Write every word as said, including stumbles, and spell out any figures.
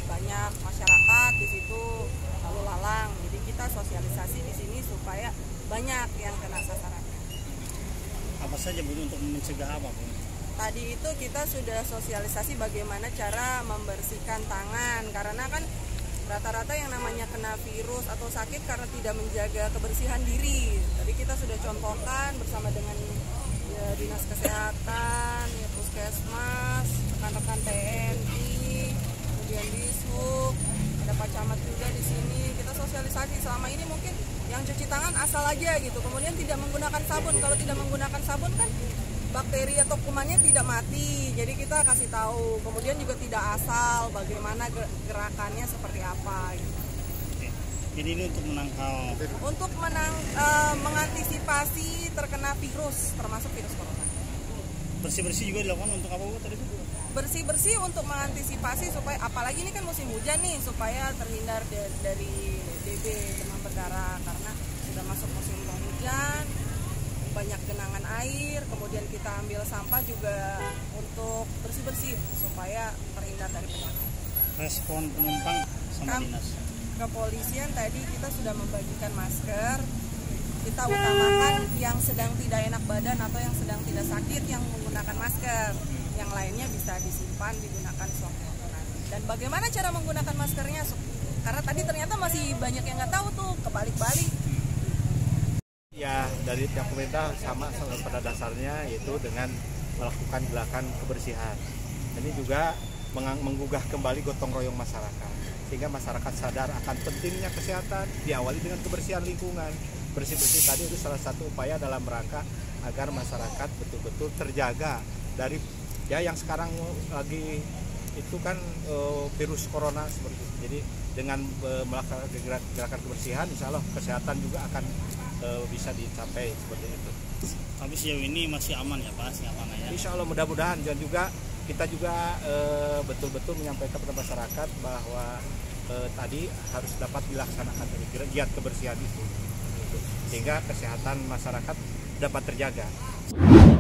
banyak masyarakat di situ lalu lalang. Jadi kita sosialisasi di sini supaya banyak yang kena sasarannya. Apa saja Bu untuk mencegah apa Bu? Tadi itu kita sudah sosialisasi bagaimana cara membersihkan tangan, karena kan rata-rata yang namanya kena virus atau sakit karena tidak menjaga kebersihan diri. Tadi kita sudah contohkan bersama dengan ya, dinas kesehatan, ya, puskesmas, rekan-rekan T N I, kemudian Dishub, ada Pak Camat juga di sini. Kita sosialisasi selama ini mungkin yang cuci tangan asal aja gitu, kemudian tidak menggunakan sabun. Kalau tidak menggunakan sabun kan bakteri atau kumannya tidak mati, jadi kita kasih tahu. Kemudian juga tidak asal, bagaimana gerakannya seperti apa gitu. Oke. Jadi ini untuk menangkal, untuk menang, e, mengantisipasi terkena virus, termasuk virus corona. bersih-bersih juga dilakukan untuk apa Bu tadi Bu? Bersih-bersih untuk mengantisipasi supaya, apalagi ini kan musim hujan nih, supaya terhindar de, dari D B, demam berdarah, karena sudah masuk musim penghujan, banyak genangan air. Kemudian kita ambil sampah juga untuk bersih-bersih supaya terhindar dari penyakit. Respon penumpang sama Kam, dinas kepolisian tadi kita sudah membagikan masker. Kita utamakan yang sedang tidak enak badan atau yang sedang tidak sakit yang menggunakan masker. Yang lainnya bisa disimpan, digunakan sewaktu-waktu nanti. Dan bagaimana cara menggunakan maskernya? Karena tadi ternyata masih banyak yang nggak tahu tuh, kebalik-balik. Ya, dari pihak pemerintah sama pada dasarnya, yaitu dengan melakukan gerakan kebersihan. Ini juga menggugah kembali gotong royong masyarakat, sehingga masyarakat sadar akan pentingnya kesehatan, diawali dengan kebersihan lingkungan. Bersih-bersih tadi itu salah satu upaya dalam rangka agar masyarakat betul-betul terjaga dari ya yang sekarang lagi itu kan e, virus corona seperti itu. Jadi dengan e, melakukan gerakan kebersihan, insya Allah kesehatan juga akan e, bisa dicapai seperti itu. Tapi sejauh ini masih aman ya Pak, masih aman ya? Insya Allah mudah-mudahan, dan juga kita juga betul-betul e, menyampaikan kepada masyarakat bahwa e, tadi harus dapat dilaksanakan giat kebersihan itu, sehingga kesehatan masyarakat dapat terjaga.